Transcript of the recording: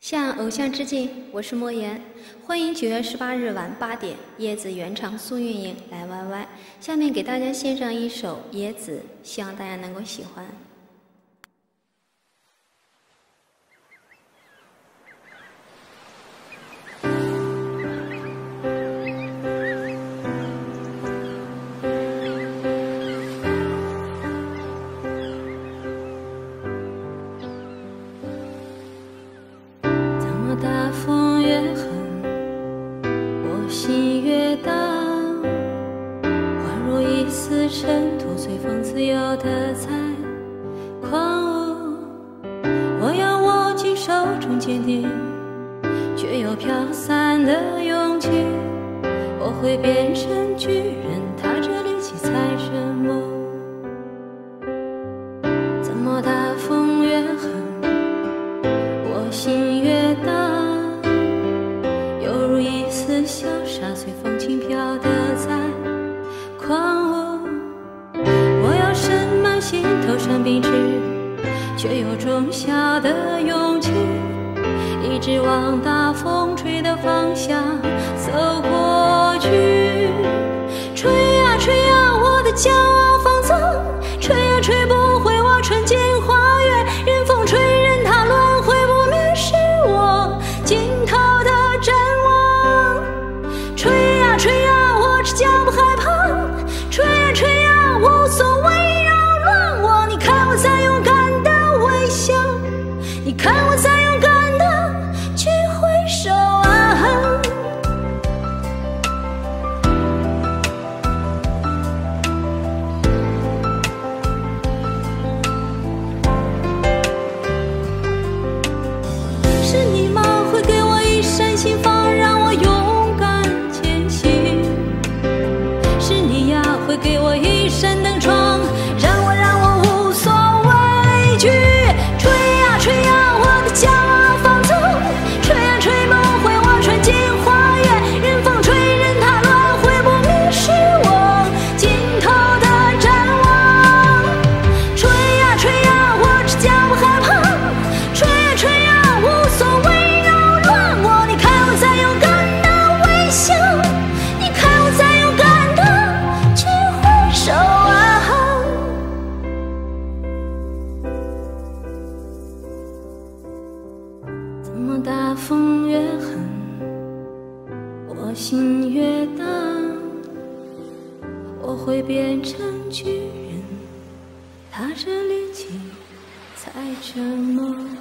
向偶像致敬，我是莫言，欢迎9月18日晚8点，椰子原唱苏运莹来 YY。下面给大家献上一首《椰子》，希望大家能够喜欢。 大风越狠，我心越荡，宛若一丝尘土，随风自由的在狂舞。我要握紧手中坚定，却又飘散的勇气。我会变成巨人，踏着力气踩着梦。怎么大风越狠，我心越荡。 潇洒随风轻飘的在狂舞，我要深满心头上笔直，却有种小的勇气，一直往大风吹的方向走过去。吹呀吹呀，我的骄傲放纵，吹呀吹不回我纯净花园，任风吹，任它轮回不灭，是我尽头的展望。 吹呀吹呀，我只叫不害怕。吹呀吹呀，无所谓扰乱我。你看我在勇敢的微笑，你看我在勇敢的去挥手啊。是你吗？会给我一扇心房，让我勇。 会给我一扇灯窗，让我无所畏惧。吹呀吹呀，我的骄傲放纵，吹呀吹不回我纯净花园，任风吹，任它轮回不灭，是我尽头的展望。吹呀吹呀，我只叫不害怕。吹呀吹呀，无所谓扰乱我。你看我在勇敢的微笑，你看我在勇敢的。 手啊！怎么大风越狠，我心越荡？我会变成巨人，踏着力气踩着梦。